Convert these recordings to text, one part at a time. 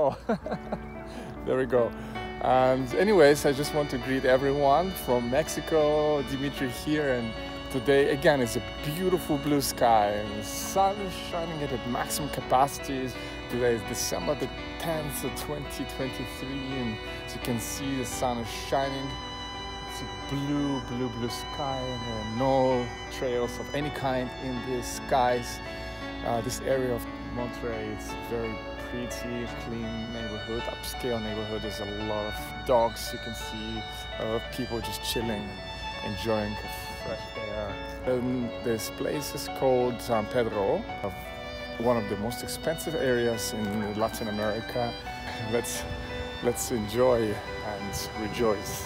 so there we go. And anyways, I just want to greet everyone from Mexico, Dimitri here, and today again it's a beautiful blue sky and the sun is shining at maximum capacities. Today is December the 10th of 2023, and as you can see the sun is shining. It's a blue sky, and there are no trails of any kind in the skies. This area of Monterey is very pretty, clean neighborhood, upscale neighborhood. There's a lot of dogs, you can see a lot of people just chilling, enjoying fresh air. And this place is called San Pedro, one of the most expensive areas in Latin America. Let's enjoy and rejoice.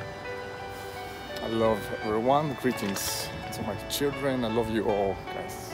I love everyone. Greetings to my children. I love you all, guys.